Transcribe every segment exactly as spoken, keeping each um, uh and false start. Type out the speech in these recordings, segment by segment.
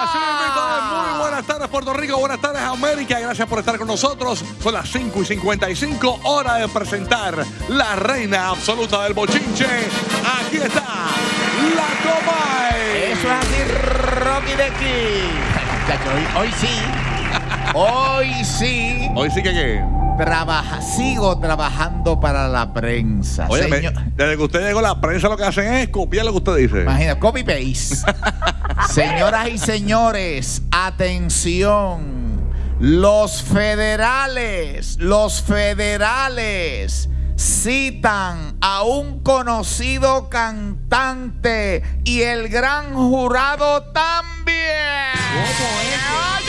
Así mismo, muy buenas tardes, Puerto Rico. Buenas tardes, América. Gracias por estar con nosotros. Son las cinco y cincuenta y cinco. Hora de presentar la reina absoluta del bochinche. Aquí está la Comay. Eso es así, Rocky de aquí. Hoy, hoy sí. Hoy sí. Hoy sí que qué. Trabaja, sigo trabajando para la prensa. Oye, Señor, me, desde que usted llegó a la prensa lo que hacen es copiar lo que usted dice. Imagina, copy paste. Señoras y señores, atención. Los federales, los federales citan a un conocido cantante y el gran jurado también. ¿Cómo es?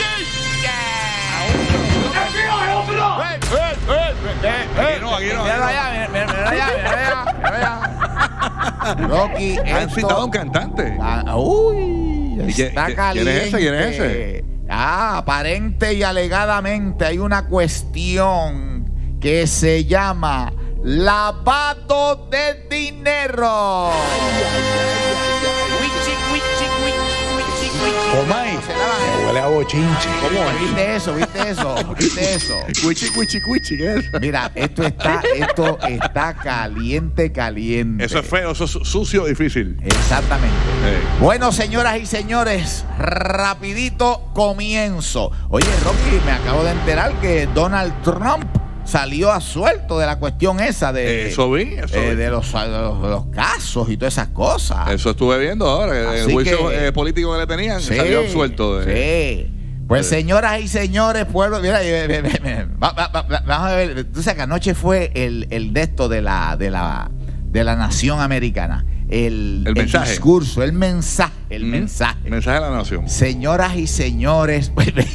Aquí no, aquí no. Míralo allá, míralo allá, míralo allá. Rocky, Han esto- citado a un cantante. Ah, uy, ¿Y quién- está quién- caliente. quién es ese? ¿Quién es ese? Ah, aparente y alegadamente hay una cuestión que se llama lavado de dinero. Wichi, wichi, wichi, wichi, wichi. Comay, Se lavan. me huele a bochinche. ¿Cómo es? ¿Viste eso? ¿Viste eso? ¿Viste eso? Cuichi, cuichi, cuichi, ¿qué es? Mira, esto está, esto está caliente, caliente. Eso es feo, eso es sucio, difícil. Exactamente. Eh. Bueno, señoras y señores, rapidito comienzo. Oye, Rocky, me acabo de enterar que Donald Trump salió a suelto de la cuestión esa de, Eso vi, eso eh, vi. de, los, de los- de los casos y todas esas cosas. Eso estuve viendo ahora, el Así juicio que- eh, político que le tenían, Sí, salió absuelto. De, sí. Pues Sí. señoras y señores, pueblo, mira, ve- ve- ve- ve- va- va- va- vamos a ver, tú sabes que anoche fue el, el de esto de la, de la, de la nación americana. El, El mensaje. discurso, el mensaje, el Mm, mensaje. Mensaje de la nación. Señoras y señores.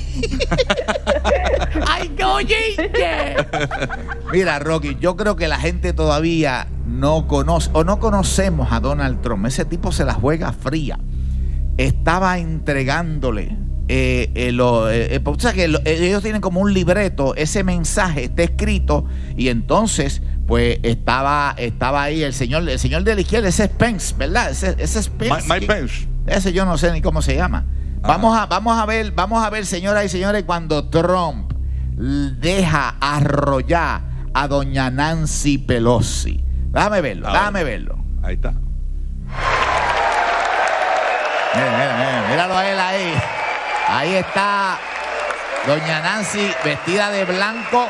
¡Ay, qué oyente! Mira, Rocky, yo creo que la gente todavía no conoce o no conocemos a Donald Trump. Ese tipo se la juega fría. Estaba entregándole. Eh, eh, lo, eh, eh, o sea que lo- eh, ellos tienen como un libreto, ese mensaje está escrito y entonces pues estaba estaba ahí el señor el señor de la izquierda, ese es Pence, ¿verdad? Ese, ese es Pence. Mike Pence. Ese yo no sé ni cómo se llama. Ajá. Vamos a, vamos a ver, vamos a ver, señoras y señores, cuando Trump deja arrollar a doña Nancy Pelosi. Déjame verlo, A ver. déjame verlo. Ahí está. Mira, mira, mira, míralo a él ahí. Ahí está doña Nancy vestida de blanco.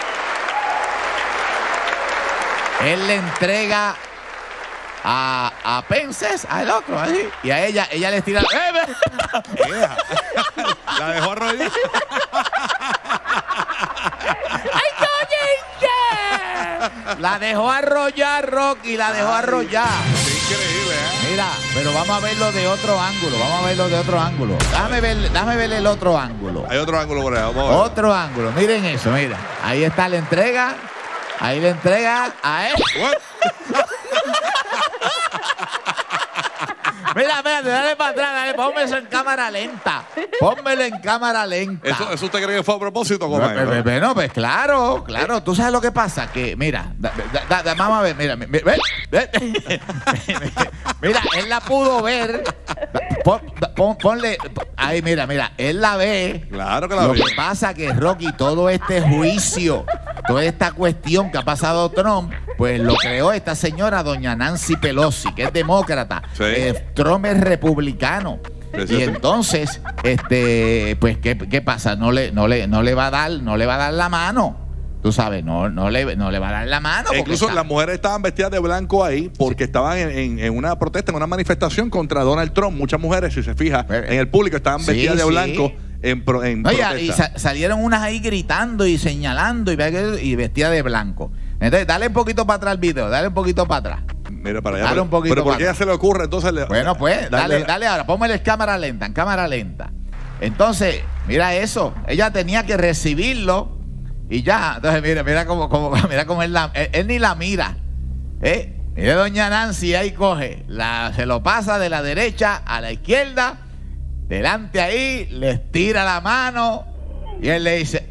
Él le entrega a, a Pences, al otro, ahí, y a ella, ella le tira. ¡Eh, ve! Yeah. La dejó arrodillar. ¡Ay, coñite! La dejó arrollar, Rocky, la dejó arrollar. Qué increíble, ¿eh? Mira, pero vamos a verlo de otro ángulo, vamos a verlo de otro ángulo. Déjame ver, déjame ver el otro ángulo. Hay otro ángulo por ahí. Vamos a ver. Otro ángulo, miren eso, mira. Ahí está la entrega. Ahí le entrega a él. What? Mira, espérate, dale para atrás, dale, ponme eso en cámara lenta. Pónmelo en cámara lenta. ¿Eso, ¿Eso usted cree que fue a propósito, Bueno, Comay? pues, bueno, pues claro, claro. ¿Tú sabes lo que pasa? Que, mira, da- da- da- da- vamos a ver, mira, mi- mi- ve- ve- mira, él la pudo ver. Pon- pon- ponle, ahí, mira, mira, él la ve. Claro que la Lo vi. que pasa que, Rocky, todo este juicio, toda esta cuestión que ha pasado Trump, pues lo creó esta señora, doña Nancy Pelosi, que es demócrata. Sí. Eh, Trump es republicano. Sí, sí, Y sí. entonces, este, pues, ¿qué, qué pasa? No le, no le, no le va a dar, no le va a dar la mano. Tú sabes, no, no le, no le va a dar la mano. E porque incluso está- las mujeres estaban vestidas de blanco ahí porque estaban en, en- en una protesta, en una manifestación contra Donald Trump. Muchas mujeres, si se fija, Pero- en el público estaban Sí, vestidas de sí. blanco en, pro- en Oye, protesta. y sa- salieron unas ahí gritando y señalando y, vea que- y vestidas de blanco. Entonces, dale un poquito para atrás el video, dale un poquito para atrás. Mira para allá. Dale pero, un poquito pero ¿por para qué ya atrás. se le ocurre entonces? le- Bueno, pues, dale, dale ahora, póngale en cámara lenta, en cámara lenta. Entonces, mira eso, ella tenía que recibirlo y ya. Entonces, mira, mira cómo, cómo, mira cómo él, la- él, él ni la mira. ¿Eh? Mira doña Nancy, ahí coge, la, se lo pasa de la derecha a la izquierda, delante ahí, le estira la mano y él le dice,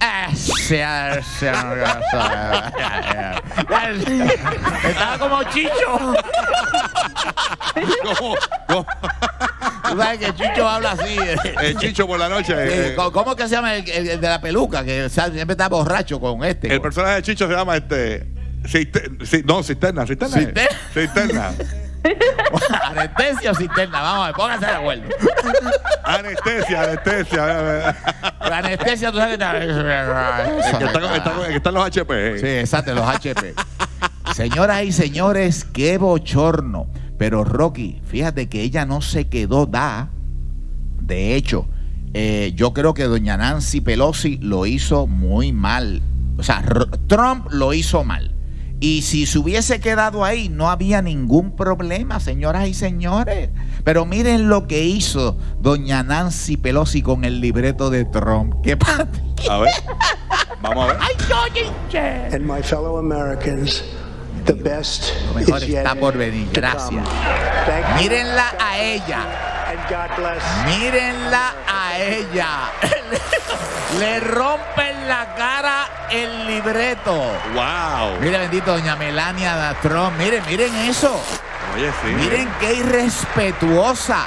estaba como Chicho. ¿Cómo, cómo, Tú sabes que Chicho habla así. El Chicho por la noche. Eh, ¿Cómo es que se llama el, el, el de la peluca? Que siempre está borracho con este. El personaje de Chicho se llama este. Ciste, sí, no, cisterna, cisterna. ¿Cisterna? Cisterna. Anestesia o cisterna, vamos a ver, pónganse de acuerdo. Anestesia, anestesia. La anestesia, tú sabes que está. El que está, con- está con- el que está en los H P. Sí, exacto, los H P. Señoras y señores, qué bochorno. Pero Rocky, fíjate que ella no se quedó da. De hecho, eh, yo creo que doña Nancy Pelosi lo hizo muy mal. O sea, R- Trump lo hizo mal. Y si se hubiese quedado ahí, no había ningún problema, señoras y señores. Pero miren lo que hizo doña Nancy Pelosi con el libreto de Trump. ¿Qué pasa? A ver. Vamos a ver. ¡Ay, yo, And my fellow Americans, the best Lo mejor is yet está por venir. to Gracias. come. Thank you. Mírenla a ella. And God bless. Mírenla a ella. Le rompen la cara el libreto. Wow. Mire, bendito, doña Melania Trump. Miren, miren eso. Oye, sí. Miren qué irrespetuosa.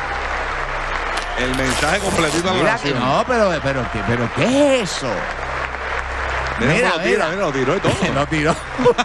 El mensaje completito a la Mira que nación. no, pero, pero, ¿qué- pero ¿qué es eso? Mira, Mira, cómo lo tira, mira. mira, lo tiró y todo. Lo tiró.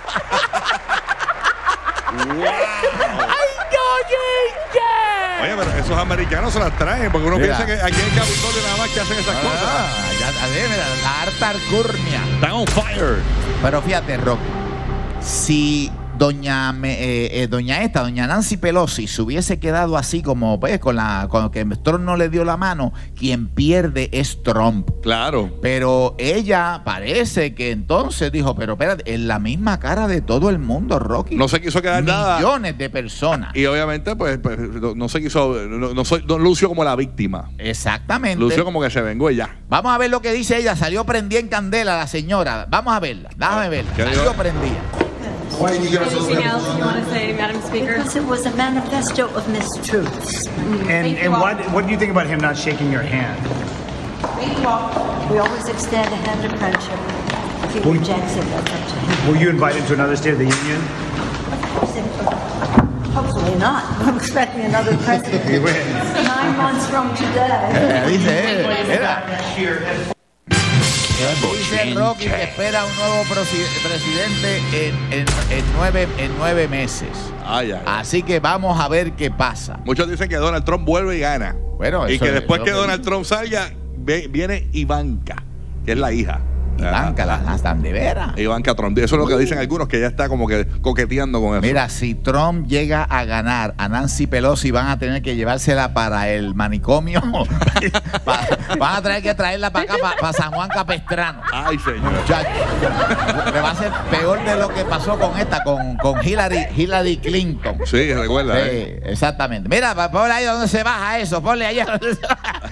Wow. ¡Ay, yo, Oye, pero esos americanos se las traen, porque uno Mira. piensa que aquí en Capitolio nada más que hacen esas cosas. Ah, ya, a ver, mira, la harta alcurnia. Están on fire. Pero fíjate, Rocky, si doña me- eh, eh, doña esta, doña Nancy Pelosi, se hubiese quedado así como pues con la con que Trump no le dio la mano, quien pierde es Trump. Claro. Pero ella parece que entonces dijo, pero espérate, en la misma cara de todo el mundo, Rocky. No se quiso quedar nada. Millones de personas. Y obviamente, pues, pues, no, no se quiso, no, no, soy- no lució como la víctima. Exactamente. Lució como que se vengó y ya. Vamos a ver lo que dice ella. Salió prendida en candela la señora. Vamos a verla. Déjame verla. ¿Qué Salió dijo? prendida. Anything else you want to say, Madam Speaker? Because it was a manifesto of mistruths. And, and what, what do you think about him not shaking your hand? We always extend a hand of friendship. If he rejects it, that's up to him. Were you invited to another State of the Union? Hopefully not. I'm expecting another president nine months from today. Eh, dice él. Mira. Dice Rocky que espera un nuevo prosi- presidente en, en- en nueve, en nueve meses. Ay, ay. Así que vamos a ver qué pasa. Muchos dicen que Donald Trump vuelve y gana. Bueno, y eso que es después lo que que Donald Trump salga, ve- viene Ivanka, que es la hija. Ivanka, Ah, la están de veras. Ivanka Trump. Eso es lo que dicen algunos, que ya está como que coqueteando con eso. Mira, si Trump llega a ganar a Nancy Pelosi, van a tener que llevársela para el manicomio. Pa- van a tener que traerla para acá, para San Juan Capestrano. Ay, señor. Muchacho, le va a ser peor de lo que pasó con esta, con, con Hillary, Hillary Clinton. Sí, recuerda. Sí, ¿eh? exactamente. Mira, pa- ponle ahí donde se baja eso, ponle allá donde se baja.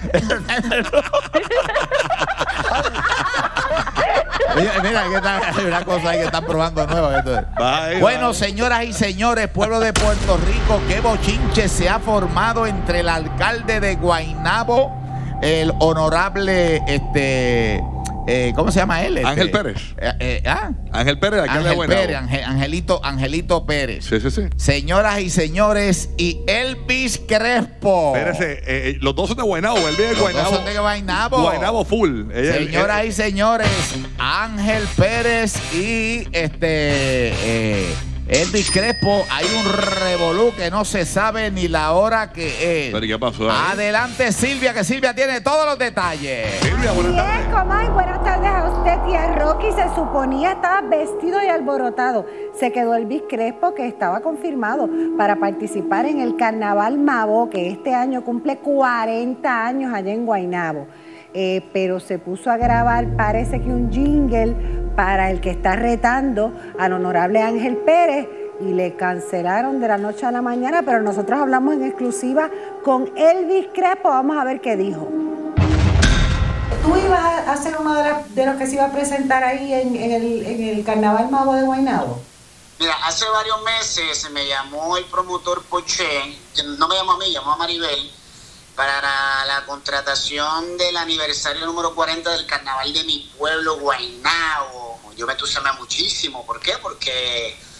Oye, mira, que está, hay una cosa ahí que están probando nueva. Esto es. Va ahí, Bueno, va. señoras y señores, pueblo de Puerto Rico, qué bochinche se ha formado entre el alcalde de Guaynabo, el honorable, este, eh, ¿cómo se llama él? Este, Ángel Pérez. eh, eh, ¿ah? Ángel Pérez, alcalde de Ángel Guaynabo. Pérez, Ángel- Angelito, Angelito Pérez. Sí, sí, sí. Señoras y señores, y Elvis Crespo. Espérese, eh, eh, los dos son de Guaynabo. Él viene de Los dos Guaynabo. son de Guaynabo. Guaynabo full. Ella- Señoras él- y señores, Ángel Pérez y este eh, Elvis Crespo, hay un revolú que no se sabe ni la hora que es. Pero, ¿qué pasó ahí? Adelante, Silvia, que Silvia tiene todos los detalles. Silvia, buenas Bien, tardes. Comay, buenas tardes a usted y a Rocky. Se suponía estaba vestido y alborotado. Se quedó Elvis Crespo, que estaba confirmado para participar en el Carnaval Mabo, que este año cumple cuarenta años allá en Guaynabo. Eh, pero se puso a grabar, parece que un jingle para el que está retando al honorable Ángel Pérez y le cancelaron de la noche a la mañana, pero nosotros hablamos en exclusiva con Elvis Crespo. Vamos a ver qué dijo. ¿Tú ibas a ser uno de, la- de los que se iba a presentar ahí en, en el, en el Carnaval Mago de Guaynabo? Mira, hace varios meses me llamó el promotor Poché, que no me llamó a mí, llamó a Maribel, para la, la contratación del aniversario número cuarenta del carnaval de mi pueblo, Guaynabo. Yo me entusiasmé muchísimo. ¿Por qué? Porque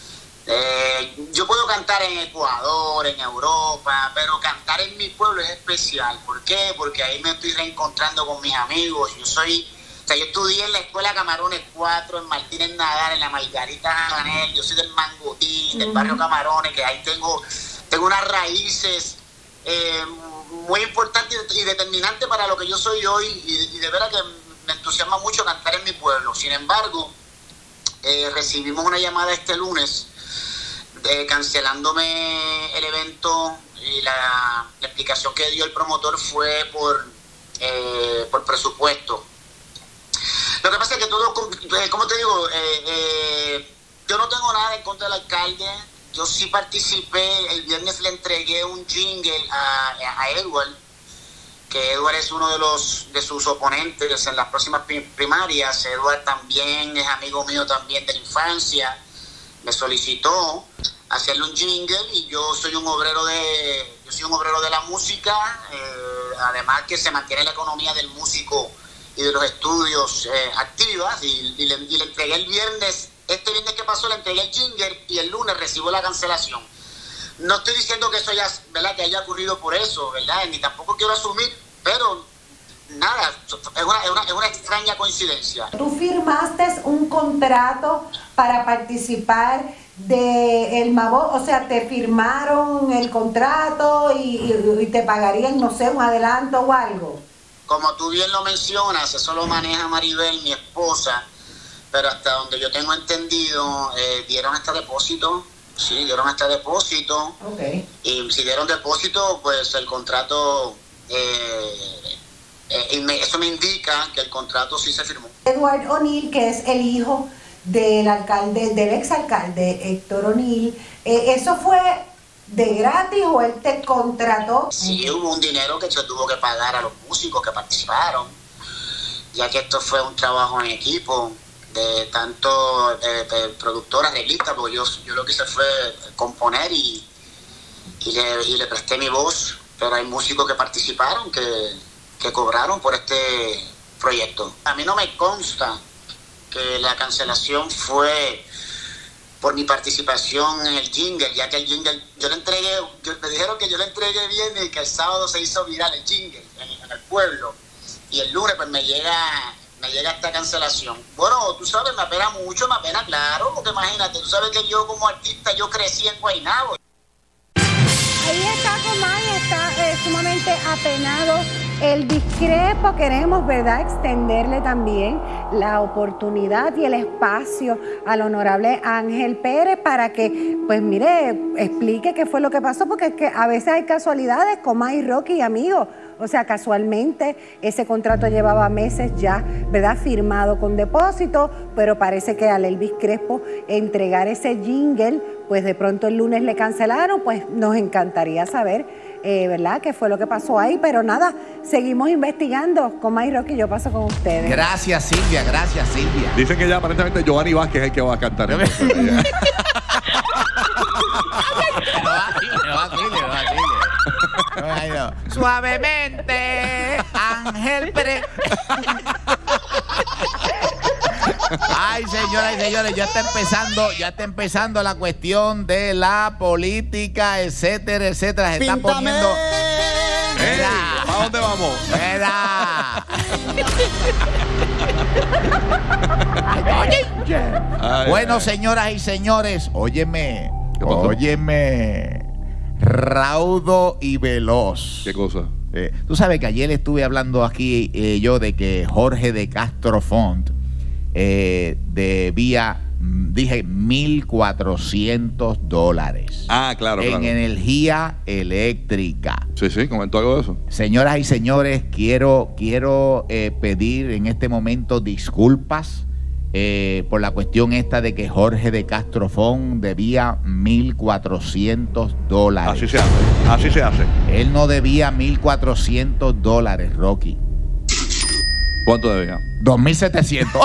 Eh, yo puedo cantar en Ecuador, en Europa, pero cantar en mi pueblo es especial. ¿Por qué? Porque ahí me estoy reencontrando con mis amigos. Yo soy, o sea, yo estudié en la escuela Camarones cuatro, en Martínez Nadal, en la Margarita Janel. Yo soy del Mangutí, del barrio Camarones, que ahí tengo, tengo unas raíces eh, muy importantes y determinantes para lo que yo soy hoy. Y, y de verdad que me entusiasma mucho cantar en mi pueblo. Sin embargo, eh, recibimos una llamada este lunes Eh, cancelándome el evento, y la, la explicación que dio el promotor fue por eh, por presupuesto. Lo que pasa es que todo, eh, como te digo, eh, eh, yo no tengo nada en contra del alcalde. Yo sí participé, el viernes le entregué un jingle a, a Edward, que Edward es uno de los de sus oponentes en las próximas primarias. Edward también es amigo mío también de la infancia. Me solicitó hacerle un jingle y yo soy un obrero de yo soy un obrero de la música, eh, además que se mantiene la economía del músico y de los estudios eh, activas, y, y, le, y le entregué el viernes, este viernes que pasó le entregué el jingle y el lunes recibo la cancelación. No estoy diciendo que eso haya, ¿verdad?, que haya ocurrido por eso, ¿verdad?, ni tampoco quiero asumir, pero nada, es una, es una, es una extraña coincidencia. Tú firmaste un contrato para participar de el Mabó, o sea, te firmaron el contrato y, y, y te pagarían, no sé, un adelanto o algo. Como tú bien lo mencionas, eso lo maneja Maribel, mi esposa, pero hasta donde yo tengo entendido, eh, dieron este depósito, sí, dieron este depósito, okay. Y si dieron depósito, pues el contrato... Eh, Eh, y me, eso me indica que el contrato sí se firmó. Edward O'Neill, que es el hijo del alcalde, del exalcalde Héctor O'Neill, eh, ¿eso fue de gratis o él te contrató? Sí, hubo un dinero que se tuvo que pagar a los músicos que participaron, ya que esto fue un trabajo en equipo de tanto de, de productor, arreglista, porque yo, yo lo que hice fue componer y, y, le, y le presté mi voz, pero hay músicos que participaron que... que cobraron por este proyecto. A mí no me consta que la cancelación fue por mi participación en el jingle, ya que el jingle, yo le entregué, yo, me dijeron que yo le entregué bien y que el sábado se hizo viral el jingle en, en el pueblo, y el lunes pues me llega, me llega esta cancelación. Bueno, tú sabes, me apena mucho, me apena, claro, porque imagínate, tú sabes que yo como artista, yo crecí en Guaynabo. Ahí está Comay, está eh, sumamente apenado. Elvis Crespo, queremos, ¿verdad?, extenderle también la oportunidad y el espacio al honorable Ángel Pérez para que, pues mire, explique qué fue lo que pasó, porque es que a veces hay casualidades, Comay, Rocky y amigos. O sea, casualmente ese contrato llevaba meses ya, ¿verdad?, firmado con depósito, pero parece que al Elvis Crespo entregar ese jingle, pues de pronto el lunes le cancelaron. Pues nos encantaría saber, eh, ¿verdad?, qué fue lo que pasó ahí, pero nada, seguimos investigando. Comay, Rocky, yo paso con ustedes. Gracias, Silvia, gracias, Silvia. Dicen que ya aparentemente Giovanni Vázquez es el que va a cantar. Suavemente, Ángel Pérez. Ay, señoras y señores, ya está empezando, ya está empezando la cuestión de la política, etcétera, etcétera. Se están poniendo. Hey, ¿a dónde vamos? Mira. Bueno, señoras y señores, óyeme, óyeme, raudo y veloz. ¿Qué cosa? Eh, tú sabes que ayer estuve hablando aquí eh, yo de que Jorge de Castro Font eh, debía, dije, mil cuatrocientos dólares. Ah, claro, en claro. energía eléctrica. Sí, sí, comentó algo de eso. Señoras y señores, quiero, quiero eh, pedir en este momento disculpas eh, por la cuestión esta de que Jorge de Castro Font debía mil cuatrocientos dólares. Así se hace, así se hace. Él no debía mil cuatrocientos dólares, Rocky. ¿Cuánto debía? dos mil setecientos.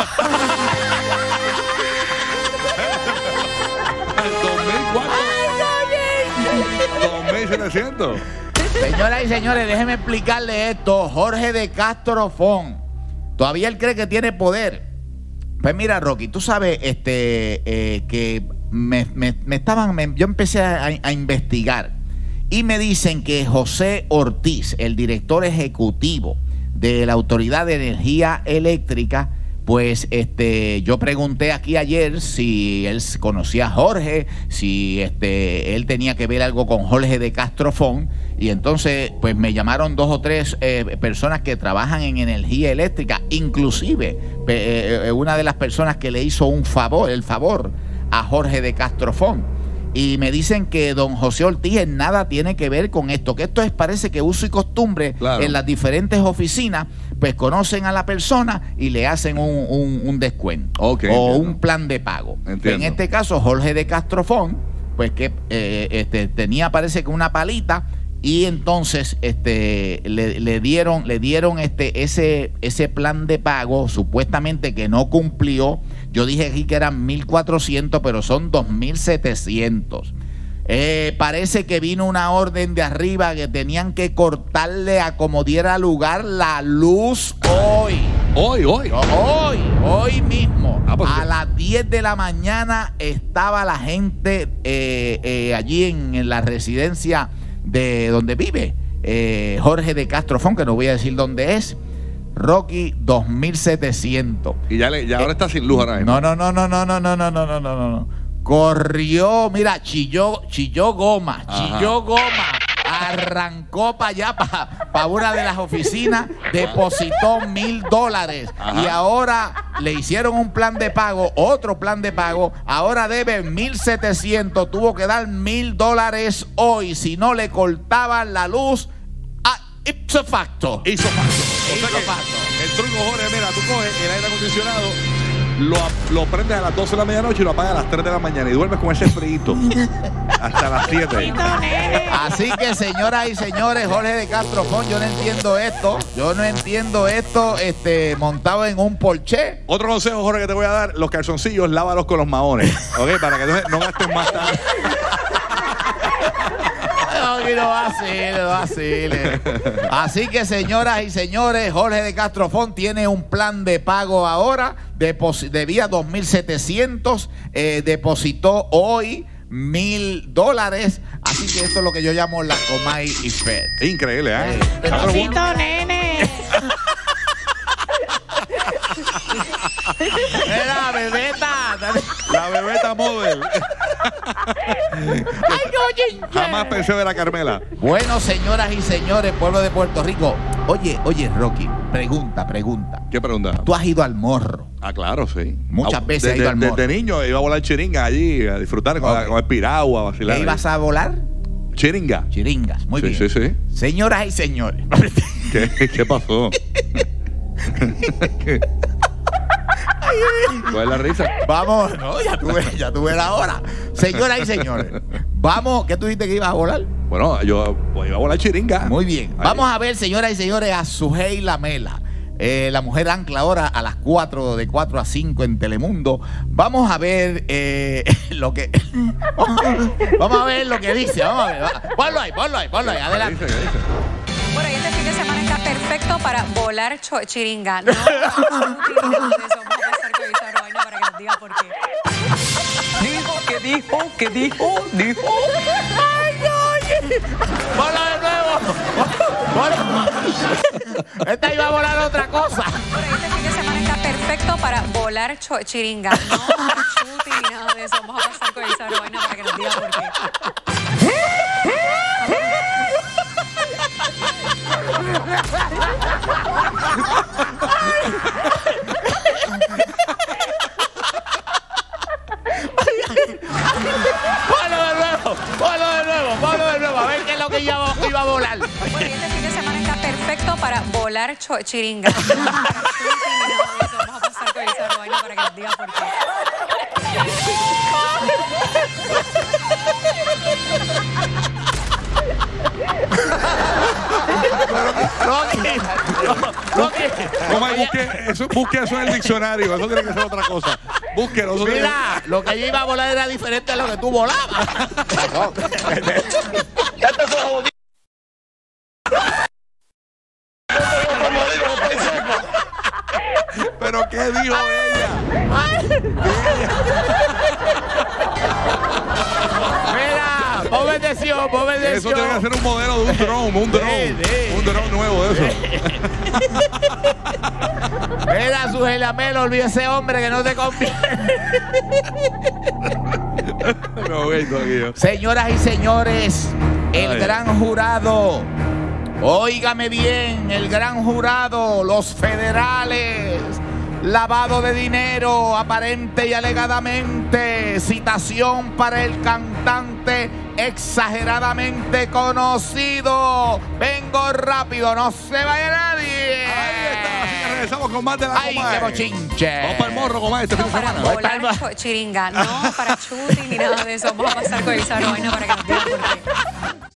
dos mil setecientos. Señoras y señores, déjenme explicarle esto. Jorge de Castro Font, todavía él cree que tiene poder. Pues mira, Rocky, tú sabes este, eh, que me, me, me estaban, me, yo empecé a, a investigar y me dicen que José Ortiz, el director ejecutivo de la Autoridad de Energía Eléctrica, pues este, yo pregunté aquí ayer si él conocía a Jorge, si este, él tenía que ver algo con Jorge de Castrofón, y entonces pues me llamaron dos o tres eh, personas que trabajan en energía eléctrica, inclusive eh, una de las personas que le hizo un favor, el favor a Jorge de Castrofón. Y me dicen que don José Ortiz en nada tiene que ver con esto, que esto es, parece que uso y costumbre, claro, en las diferentes oficinas, pues conocen a la persona y le hacen un, un, un descuento, okay, o entiendo, un plan de pago. Entiendo. En este caso, Jorge de Castrofón, pues que eh, este, tenía, parece que una palita, y entonces este, le, le dieron, le dieron este, ese, ese plan de pago, supuestamente que no cumplió. Yo dije aquí que eran mil cuatrocientos, pero son dos mil setecientos. Eh, parece que vino una orden de arriba que tenían que cortarle a como diera lugar la luz hoy. Hoy, hoy. Hoy, hoy mismo. Ah, pues, a las diez de la mañana estaba la gente eh, eh, allí en, en la residencia de donde vive eh, Jorge de Castrofón, que no voy a decir dónde es. Rocky, dos mil setecientos. Y ya, le, ya ahora eh, está sin luz ahora mismo. No, no, no, no, no, no, no, no, no, no, no, no. Corrió, mira, chilló, chilló goma, Ajá. chilló goma. Arrancó para allá, para pa una de las oficinas, depositó mil dólares. Y ahora le hicieron un plan de pago, otro plan de pago. Ahora debe mil setecientos. Tuvo que dar mil dólares hoy. Si no le cortaban la luz, ah, ipso facto. Ipso facto. Ipso facto. El truco, Jorge, mira, tú coges el aire acondicionado, Lo, lo prendes a las doce de la medianoche y lo apagas a las tres de la mañana y duermes con ese frito hasta las siete. Así que, señoras y señores, Jorge de Castrofón, yo no entiendo esto. Yo no entiendo esto este, montado en un Porsche. Otro consejo, Jorge, que te voy a dar: los calzoncillos, lávalos con los maones, ¿ok? Para que no, no gastes más tarde. No, no vacile, no vacile. Así que, señoras y señores, Jorge de Castrofón tiene un plan de pago ahora. Depos- debía dos mil setecientos, eh, depositó hoy mil dólares. Así que esto es lo que yo llamo la Comay y Fed. Increíble, ¿eh? Besito, nene. Era bebeta. La bebeta model. Ay, oye. Jamás pensé ver a Carmela. Bueno, señoras y señores, pueblo de Puerto Rico. Oye, oye, Rocky, pregunta, pregunta. ¿Qué pregunta? ¿Tú has ido al Morro? Ah, claro, sí. Muchas ah, veces de, he ido de, al Morro. Desde niño iba a volar chiringa allí, a disfrutar con, Okay. con el piragua, a vacilar. ¿Qué ibas a volar? Chiringa. Chiringas, muy sí, bien. Sí, sí, Señoras y señores. ¿Qué, qué pasó? ¿Cuál es la risa? Vamos, no, ya tuve, ya tuve la hora. Señoras y señores, vamos, ¿qué tú dijiste que ibas a volar? Bueno, yo pues, iba a volar chiringa. Muy bien. Ahí. Vamos a ver, señoras y señores, a Sujei Lamela. Eh, la mujer ancla ahora a las cuatro, de cuatro a cinco en Telemundo. Vamos a ver eh, lo que vamos a ver lo que dice. Vamos a ver. Va. Ponlo ahí, ponlo ahí, ponlo ahí. Adelante. ¿Qué dice? ¿Qué dice? Bueno, y este fin de semana está perfecto para volar cho- chiringa. No, no, no, eso, vamos a pasar con esa vaina para que nos diga por qué. Dijo, que dijo, que dijo, dijo. Ay, no, ponlo de nuevo. Ponlo. Esta iba a volar otra cosa. Bueno, y este fin de semana está perfecto para volar cho- chiringa. No, chuti ni nada de eso. Vamos a pasar con esa vaina para que nos diga por qué. Ponlo de nuevo, ponlo de nuevo, ponlo de nuevo. A ver qué es lo que iba, iba a volar. Bueno, y este fin de semana está perfecto para volar cho- chiringa. No, chuti ni nada de eso. Vamos a pasar con esa vaina para que nos diga por qué. Rocky, Rocky. No me busque eso, busque eso en el diccionario. Eso tiene que ser otra cosa. Búsquelo. Eso Mira, lo que yo iba a volar era diferente a lo que tú volabas. Ya te fue jodido. ¿Pero qué dijo ella? Ay. ¿Qué ella? pues bendición, pues bendición. Eso tiene que ser un modelo de un drone, un drone. Sí, sí. Un drone nuevo de eso. Mira, su gelamelo, olvide ese hombre que no te conviene. No, vengo aquí yo. Señoras y señores, el Ay. gran jurado, óigame bien, el gran jurado, los federales, lavado de dinero aparente y alegadamente, citación para el cantante exageradamente conocido. Vengo rápido, no se vaya nadie. Ahí está, así que regresamos con más de la Ay, Comay. qué bochinche. Vamos para el morro, Comay, este fin No de para semana. volar Voy cho- chiringa, no para chuti ni nada de eso. Vamos a pasar con esa vaina para que nos digan por qué.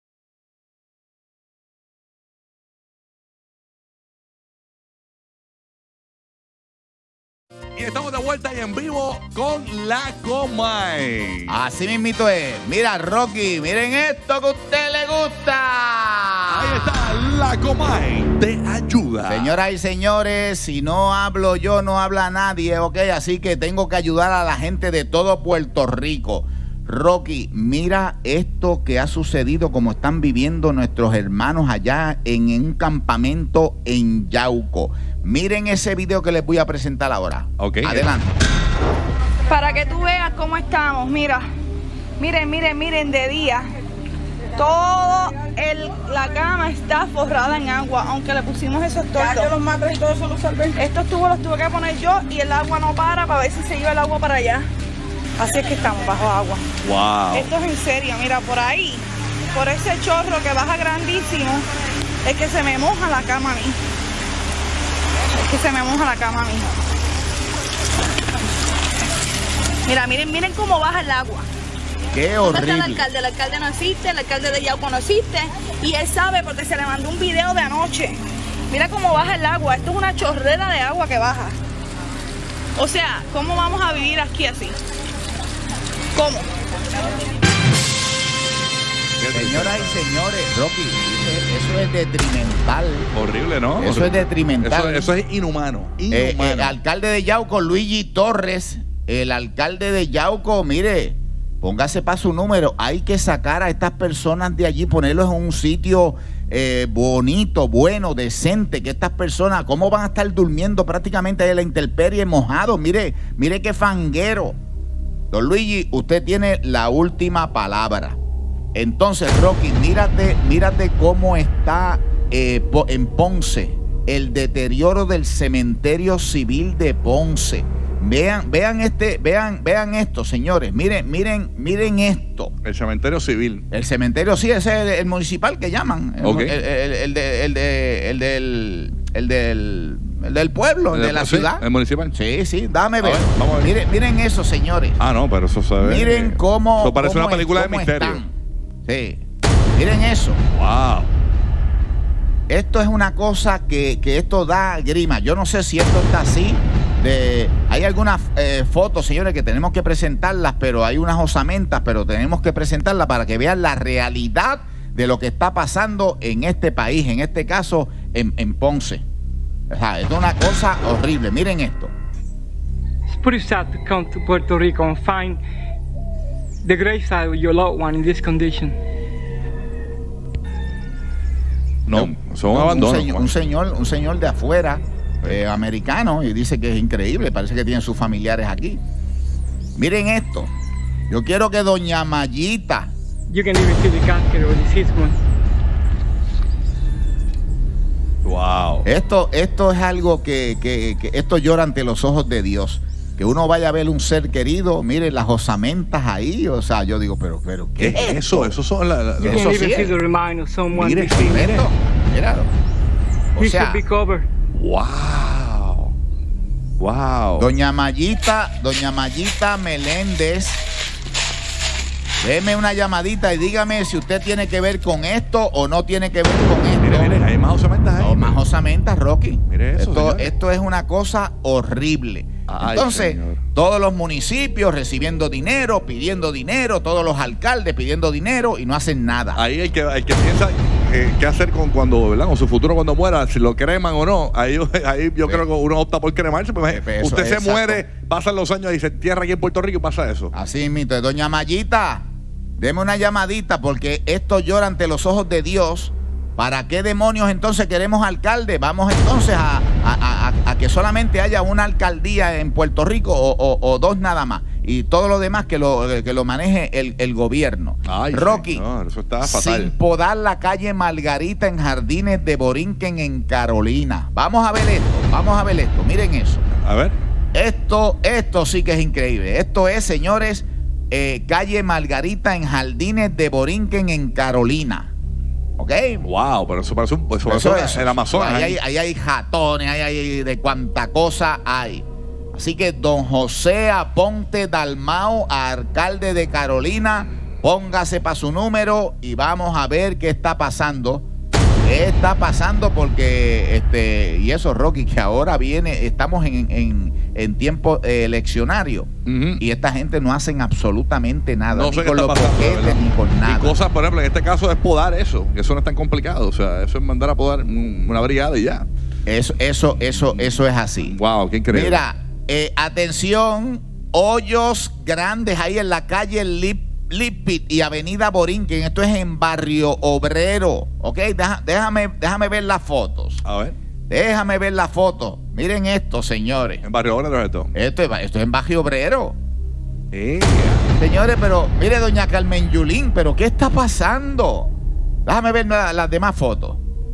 Y estamos de vuelta y en vivo con la Comay. Así mismito es. Mira, Rocky, miren esto que a usted le gusta. Ahí está la Comay. Te ayuda. Señoras y señores, si no hablo yo, no habla nadie, ¿ok? Así que tengo que ayudar a la gente de todo Puerto Rico. Rocky, mira esto que ha sucedido, como están viviendo nuestros hermanos allá en un campamento en Yauco. Miren ese video que les voy a presentar ahora. Ok. Adelante. Para que tú veas cómo estamos, mira. Miren, miren, miren, de día. Todo el, la cama está forrada en agua, aunque le pusimos esos tordos. Ya, yo los matos y todo eso los salvé. Estos tubos los tuve que poner yo y el agua no para para ver si se iba el agua para allá. Así es que estamos bajo agua. Wow. Esto es en serio, mira, por ahí, por ese chorro que baja grandísimo, es que se me moja la cama a mí. Es que se me moja la cama a mí. Mira, miren, miren cómo baja el agua. Qué ¿Dónde está el horrible. alcalde? El alcalde no existe, el alcalde de Yauco no existe. Y él sabe porque se le mandó un video de anoche. Mira cómo baja el agua. Esto es una chorrera de agua que baja. O sea, ¿cómo vamos a vivir aquí así? ¿Cómo? Señoras y señores, Rocky, eso es detrimental. Horrible, ¿no? Eso es detrimental. Eso, eso es inhumano. Eh, Inhumano. el alcalde de Yauco, Luigi Torres, el alcalde de Yauco, mire, póngase para su número. Hay que sacar a estas personas de allí, ponerlos en un sitio eh, bonito, bueno, decente. Que estas personas, ¿cómo van a estar durmiendo prácticamente ahí en la intemperie mojados? Mire, mire qué fanguero. Don Luigi, usted tiene la última palabra. Entonces, Rocky, mírate, mírate cómo está eh, en Ponce el deterioro del cementerio civil de Ponce. Vean, vean este, vean, vean esto, señores. Miren, miren, miren esto. El cementerio civil. El cementerio, sí, ese es el, el municipal que llaman. El, Ok. el, el, el de- el de- el del, el del, el del pueblo, el de la Sí, ciudad. el municipal. Sí, sí, dame ver. ver, vamos a ver. Miren, miren eso, señores. Ah, no, pero eso se ve. Miren cómo. Eso parece cómo una película es- de cómo misterio. están. Sí. Miren eso. Wow. Esto es una cosa que, que esto da grima. Yo no sé si esto está así. De, hay algunas eh, fotos, señores, que tenemos que presentarlas, pero hay unas osamentas, pero tenemos que presentarlas para que vean la realidad de lo que está pasando en este país, en este caso en, en Ponce. O sea, es una cosa horrible. Miren esto. It's pretty sad to come to Puerto Rico and find the graveside of your loved one in this condition. No, son un, abandonos. señor, un señor, un señor de afuera, eh, americano, y dice que es increíble, parece que tiene sus familiares aquí. Miren esto. Yo quiero que doña Mayita. You can even see the casket of the deceased one. Wow. Esto, esto es algo que, que, que esto llora ante los ojos de Dios. Que uno vaya a ver un ser querido, miren las osamentas ahí, o sea, yo digo, pero, pero, ¿qué, ¿Qué es eso? Eso son las. You Eso can sí even see es. the remains of someone Mire, deceased. mire esto, míralo. O He sea, should be covered. Wow. Wow. doña Mayita, doña Mayita Meléndez, déme una llamadita y dígame si usted tiene que ver con esto o no tiene que ver con esto. Mire, mire, hay más osamentas ahí. No, más osamentas, Rocky. Mire eso, esto, señor. esto es una cosa horrible. Ay, Entonces, señor. todos los municipios recibiendo dinero, pidiendo dinero, todos los alcaldes pidiendo dinero y no hacen nada. Ahí el que, el que piensa eh, qué hacer con cuando, ¿verdad? Con su futuro cuando muera, si lo creman o no. Ahí, ahí yo Sí. creo que uno opta por cremarse. Pues, Sí, eso usted es se exacto. muere, pasan los años y se entierra aquí en Puerto Rico y pasa eso. Así mismo, doña Mayita, Deme una llamadita porque esto llora ante los ojos de Dios. ¿Para qué demonios entonces queremos alcalde? Vamos entonces a, a, a, a que solamente haya una alcaldía en Puerto Rico o, o, o dos nada más. Y todo lo demás que lo, que lo maneje el, el gobierno. Ay, Rocky, no, eso está fatal. Sin podar la calle Margarita en Jardines de Borinquen en Carolina. Vamos a ver esto, vamos a ver esto. Miren eso. A ver. Esto, esto sí que es increíble. Esto es, señores, eh, calle Margarita en Jardines de Borinquen en Carolina. ¿Ok? Wow, pero eso parece un, eso, Eso eso es el Amazonas. Ahí hay, ahí hay jatones, ahí hay de cuánta cosa hay. Así que don José Aponte Dalmao, alcalde de Carolina, póngase para su número y vamos a ver qué está pasando. ¿Qué está pasando? Porque, este, y eso, Rocky, que ahora viene, estamos en, en, en tiempo eh, eleccionario. Uh-huh. Y esta gente no hacen absolutamente nada. No ni sé con qué los está pasando, boquetes, ni con nada. Y cosas, por ejemplo, en este caso es podar eso, que eso no es tan complicado. O sea, eso es mandar a podar una brigada y ya. Eso, eso, eso, eso es así. Wow, qué increíble. Mira, eh, atención, hoyos grandes ahí en la calle Lip Lipit y Avenida Borinquen. Esto es en Barrio Obrero. Ok, Deja, déjame, déjame ver las fotos. A ver. Déjame ver las fotos. Miren esto, señores. En Barrio Obrero esto. Esto es, esto es en Barrio Obrero. Eh. Señores, pero mire, doña Carmen Yulín, pero ¿qué está pasando? Déjame ver la, las demás fotos.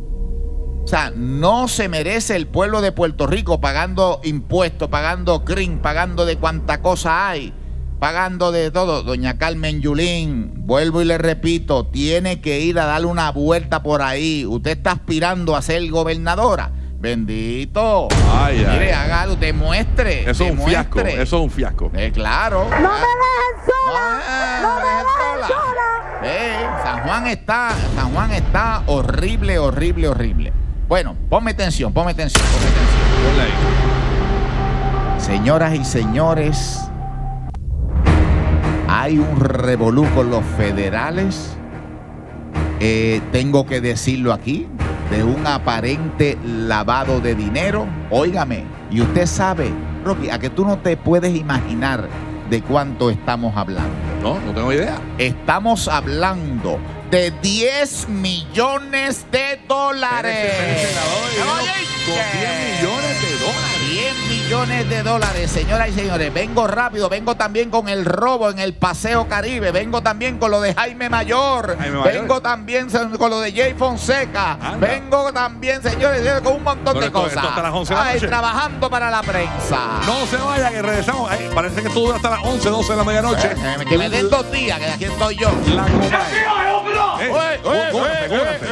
O sea, no se merece el pueblo de Puerto Rico pagando impuestos, pagando C R I M, pagando de cuánta cosa hay, pagando de todo. Doña Carmen Yulín, vuelvo y le repito, tiene que ir a darle una vuelta por ahí. Usted está aspirando a ser gobernadora. Bendito. Ay, ay. Mire, hágalo, usted muestre. Eso es un demuestre. fiasco. Eso es un fiasco. Eh, claro. ¡No me dejen sola! No, ¡No me dejen sola! Eh, San Juan está, San Juan está horrible, horrible, horrible. Bueno, ponme atención, ponme atención, ponme atención. Ponle ahí. Señoras y señores, hay un revolú con los federales. Eh, tengo que decirlo aquí, de un aparente lavado de dinero. Óigame, y usted sabe, Rocky, a que tú no te puedes imaginar de cuánto estamos hablando. No, no tengo idea. Estamos hablando de diez millones de dólares. diez millones de dólares. diez millones de dólares, señoras y señores. Vengo rápido, vengo también con el robo en el Paseo Caribe. Vengo también con lo de Jaime Mayor. Jaime Mayor. Vengo también con lo de Jay Fonseca. Anda. Vengo también, señores, con un montón Pero de esto, cosas. Esto hasta las once de la noche. Ay, trabajando para la prensa. No se vayan, que regresamos. Ay, parece que esto dura hasta las once, doce de la medianoche. Eh, eh, que me den dos días, que aquí estoy yo. La Comay. Eh, oye, oye, cúrate, cúrate.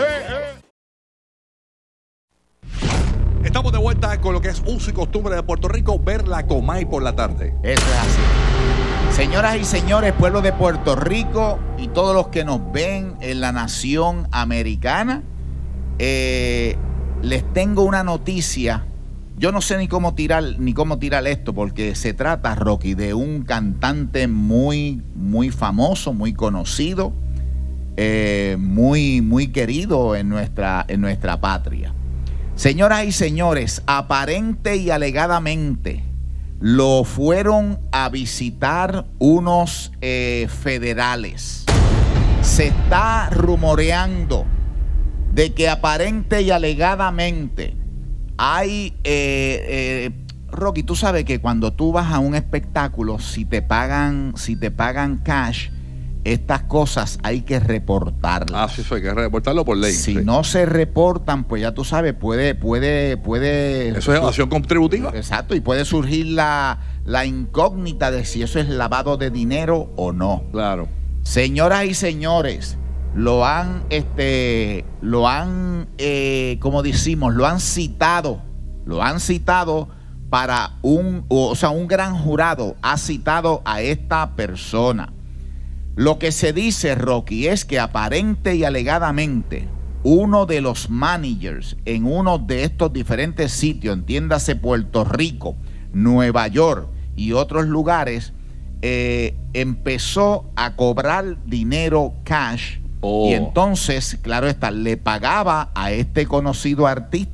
Estamos de vuelta con lo que es uso y costumbre de Puerto Rico, ver la Comay por la tarde. Eso es así. Señoras y señores, pueblo de Puerto Rico y todos los que nos ven en la nación americana, eh, les tengo una noticia. Yo no sé ni cómo tirar ni cómo tirar esto, porque se trata, Rocky, de un cantante muy, muy famoso, muy conocido, eh, muy, muy querido en nuestra, en nuestra patria. Señoras y señores, aparente y alegadamente lo fueron a visitar unos eh, federales. Se está rumoreando de que aparente y alegadamente hay, eh, eh, Rocky, tú sabes que cuando tú vas a un espectáculo, si te pagan, si te pagan cash, estas cosas hay que reportarlas. Ah, sí, sí, hay que reportarlo por ley. Si sí. no se reportan, pues ya tú sabes, puede, puede, puede. Eso es evasión contributiva. Exacto, y puede surgir la, la incógnita de si eso es lavado de dinero o no. Claro. Señoras y señores, lo han, este, lo han, eh, como decimos, lo han citado, lo han citado para un, o sea, un gran jurado ha citado a esta persona. Lo que se dice, Rocky, es que aparente y alegadamente uno de los managers en uno de estos diferentes sitios, entiéndase Puerto Rico, Nueva York y otros lugares, eh, empezó a cobrar dinero cash. Oh. Y entonces, claro está, le pagaba a este conocido artista. ¡Emen!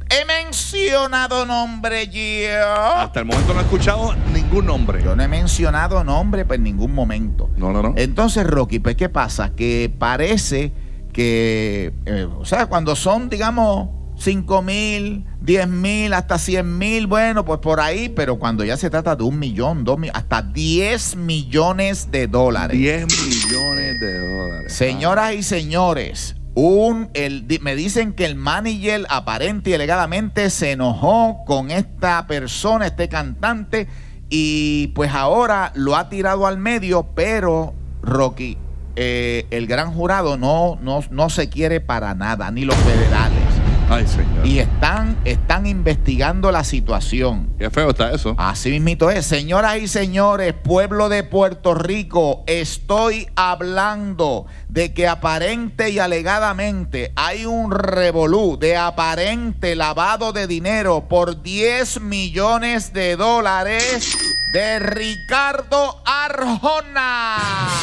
mencionado nombre yo. Hasta el momento no he escuchado ningún nombre. Yo no he mencionado nombre pues, en ningún momento. No, no, no. Entonces, Rocky, pues, ¿qué pasa? Que parece que, eh, o sea, cuando son, digamos, cinco mil, diez mil, hasta cien mil, bueno, pues por ahí, pero cuando ya se trata de un millón, dos mil, hasta diez millones de dólares. diez millones de dólares. Señoras y señores, un, el, me dicen que el manager aparente y alegadamente se enojó con esta persona, este cantante, y pues ahora lo ha tirado al medio, pero Rocky, eh, el gran jurado no, no, no se quiere para nada, ni los federales. Ay, señor. Y están, están investigando la situación. Qué feo está eso. Así mismito es. Señoras y señores, pueblo de Puerto Rico, estoy hablando de que aparente y alegadamente hay un revolú de aparente lavado de dinero por diez millones de dólares de Ricardo Arjona.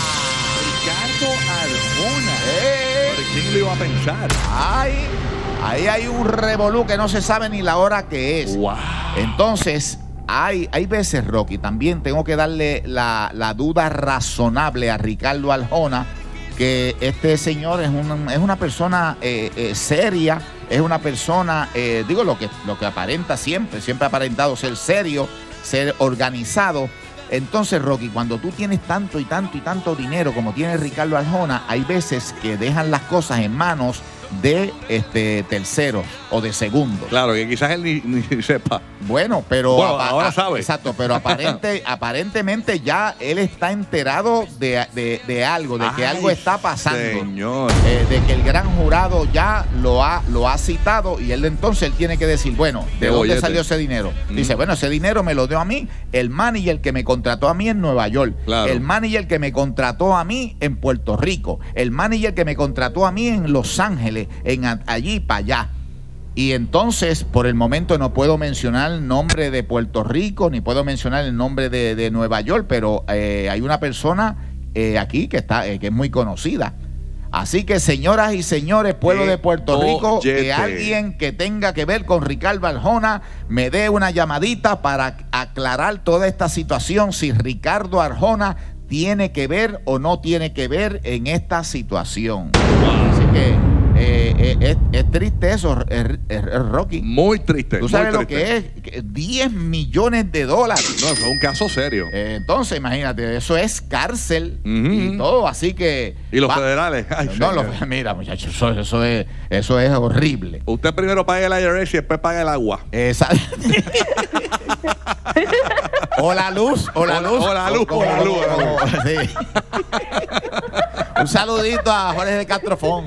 Ricardo Arjona. ¿Eh? ¿Por quién lo iba a pensar? Ay. Ahí hay un revolú que no se sabe ni la hora que es. Wow. Entonces, hay, hay veces, Rocky, también tengo que darle la, la duda razonable a Ricardo Arjona, que este señor es, un, es una persona eh, eh, seria, es una persona, eh, digo, lo que, lo que aparenta siempre, siempre ha aparentado ser serio, ser organizado. Entonces, Rocky, cuando tú tienes tanto y tanto y tanto dinero como tiene Ricardo Arjona, hay veces que dejan las cosas en manos de este terceros o de segundos. Claro, que quizás él ni, ni sepa. Bueno, pero bueno, ahora sabe. Exacto, pero aparente, aparentemente ya él está enterado de, de, de algo, de que Ay, algo está pasando. Señor. Eh, de que el gran jurado ya lo ha, lo ha citado y él entonces él tiene que decir, bueno, ¿de, de dónde bollete. salió ese dinero? Mm. Dice, bueno, ese dinero me lo dio a mí el manager que me contrató a mí en Nueva York, claro. El manager que me contrató a mí en Puerto Rico, el manager que me contrató a mí en Los Ángeles, en a, allí para allá. Y entonces, por el momento no puedo mencionar el nombre de Puerto Rico, ni puedo mencionar el nombre de, de Nueva York, pero eh, hay una persona eh, aquí que, está, eh, que es muy conocida. Así que, señoras y señores, pueblo de Puerto Rico, que alguien que tenga que ver con Ricardo Arjona me dé una llamadita para aclarar toda esta situación, si Ricardo Arjona tiene que ver o no tiene que ver en esta situación. Así que... Eh, eh, es, es triste eso, es, es, es Rocky. Muy triste. ¿Tú sabes muy lo triste. que es? diez millones de dólares. No, eso es un caso serio. Eh, entonces, imagínate, eso es cárcel uh-huh. y todo, así que... ¿Y los va, federales? Ay, no, los, mira, muchachos, eso, eso, es, eso es horrible. Usted primero paga el I R S y después paga el agua. Exacto. O la luz, o la luz. O la luz, o la luz. Sí. Un saludito a Jorge de Castrofón.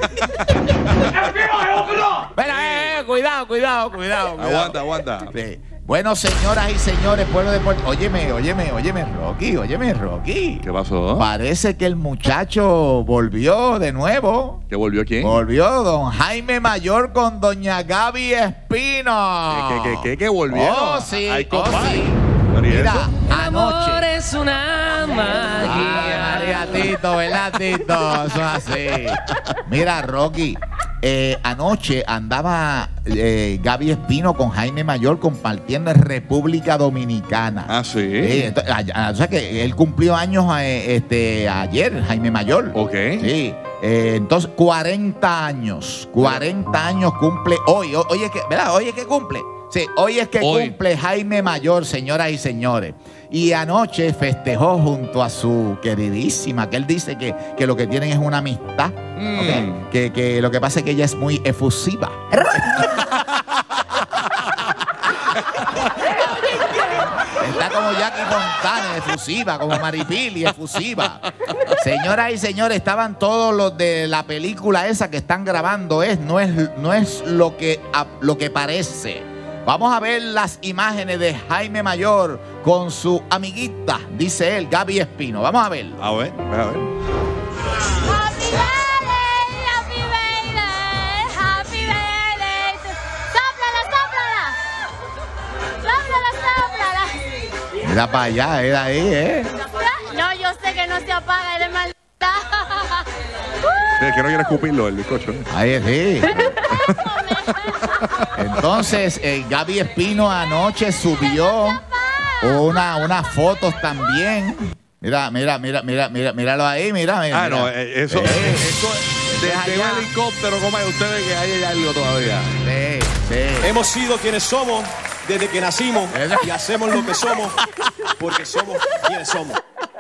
Espera, eh, cuidado, cuidado, cuidado, cuidado. Aguanta, aguanta. Sí. Bueno, señoras y señores, pueblo de Puerto... Óyeme, óyeme, óyeme, Rocky, óyeme, Rocky. ¿Qué pasó? Parece que el muchacho volvió de nuevo. ¿Qué volvió quién? Volvió don Jaime Mayor con doña Gaby Espino. ¿Qué, qué, qué, qué volvió? Oh, sí, Ay, oh, sí. Mira, anoche. Amor es una magia. Ay, María Tito, ¿verdad, Tito? Eso es así. Mira, Rocky, eh, anoche andaba eh, Gaby Espino con Jaime Mayor compartiendo en República Dominicana. Ah, sí. Eh, entonces, o sea que él cumplió años eh, este, ayer, Jaime Mayor. Ok. Sí. Eh, entonces, cuarenta años. cuarenta años cumple hoy. O, oye, que, ¿verdad? Hoy es que cumple. Sí, hoy es que hoy. cumple Jaime Mayor, señoras y señores. Y anoche festejó junto a su queridísima, que él dice que, que lo que tienen es una amistad. Mm. ¿Okay? Que, que lo que pasa es que ella es muy efusiva. Está como Jackie Fontana, efusiva, como Maripili, efusiva. Señoras y señores, estaban todos los de la película esa que están grabando. Es, no es, no es lo que, a, lo que parece. Vamos a ver las imágenes de Jaime Mayor con su amiguita, dice él, Gaby Espino. Vamos a ver. A ver, a ver. Happy birthday, happy birthday, happy birthday. ¡Sóplala, sóplala! ¡Sóplala, sóplala! Mira para allá, era ahí, ¿eh? No, yo sé que no se apaga, eres maldita. Sí, que no quiere escupirlo el bizcocho. Ahí sí. Entonces, eh, Gaby Espino anoche subió una, unas fotos también. Mira, mira, mira, mira, mira, míralo ahí, mira, mira. Ah, no, eh, eso, Eh, eso desde un helicóptero, como hay ustedes que hay algo todavía. Sí, sí. Hemos sido quienes somos desde que nacimos y hacemos lo que somos porque somos quienes somos.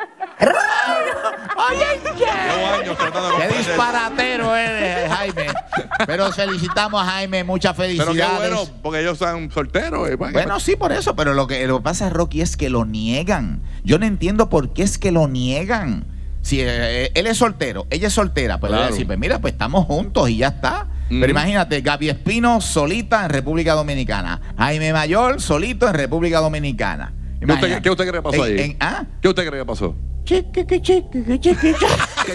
Qué disparatero eres, Jaime. Pero felicitamos a Jaime, muchas felicidades. Pero qué bueno, porque ellos están solteros. eh, Bueno, sí, por eso, pero lo que, lo que pasa, Rocky, es que lo niegan. Yo no entiendo por qué es que lo niegan. Si eh, él es soltero, ella es soltera, pues le voy a Claro. decir, pues mira, pues estamos juntos y ya está. Mm. Pero imagínate, Gaby Espino solita en República Dominicana, Jaime Mayor solito en República Dominicana. ¿Qué usted, Imagínate. qué usted cree que pasó En- ahí? en- ¿ah? ¿Qué usted cree que pasó? Chiqui, que chiqui, que chiqui, que-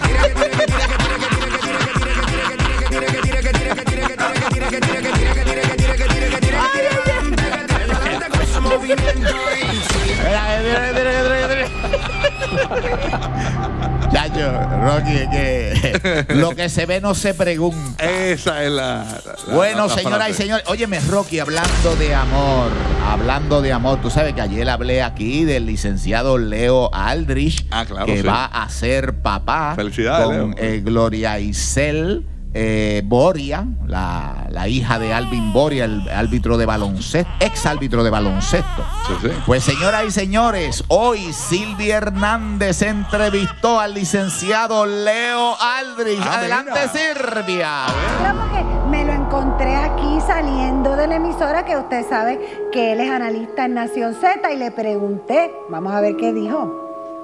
Chacho, Rocky, que lo que se ve no se pregunta. Esa es la. la- Bueno, la señoras y frase. señores, óyeme, Rocky, hablando de amor, hablando de amor, tú sabes que ayer hablé aquí del licenciado Leo Aldrich, Ah, claro, que sí. va a ser papá Felicidades, con Leo. eh, Gloria Isel eh, Boria, la, la hija de Alvin Boria, el árbitro de baloncesto, ex árbitro de baloncesto. Sí, sí. Pues señoras y señores, hoy Silvia Hernández entrevistó al licenciado Leo Aldrich. Ah, Adelante, mira. Silvia. Claro, porque me lo encontré aquí saliendo de la emisora, que usted sabe que él es analista en Nación Z, y le pregunté, vamos a ver qué dijo.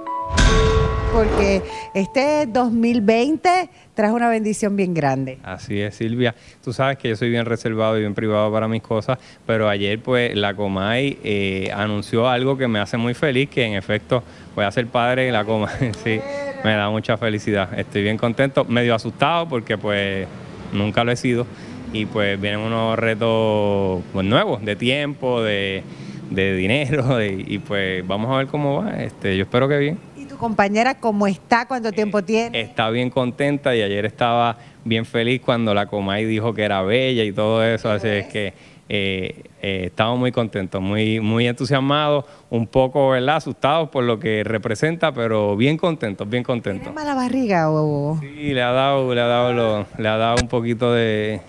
Porque este dos mil veinte trajo una bendición bien grande. Así es, Silvia. Tú sabes que yo soy bien reservado y bien privado para mis cosas, pero ayer pues la Comay eh, anunció algo que me hace muy feliz, que en efecto voy a ser padre de la Comay. Sí, me da mucha felicidad. Estoy bien contento, medio asustado porque pues nunca lo he sido y pues vienen unos retos pues, nuevos de tiempo, de, de dinero de- y pues vamos a ver cómo va. Este, yo espero que bien. ¿Y tu compañera cómo está? ¿Cuánto tiempo tiene? Está bien contenta y ayer estaba bien feliz cuando la Comay dijo que era bella y todo eso, así es que eh, eh, estamos muy contentos, muy, muy entusiasmados, un poco, ¿verdad?, asustados por lo que representa, pero bien contentos, bien contentos. ¿Tiene mala barriga o...? Sí, le ha dado, le ha dado, lo- le ha dado un poquito de,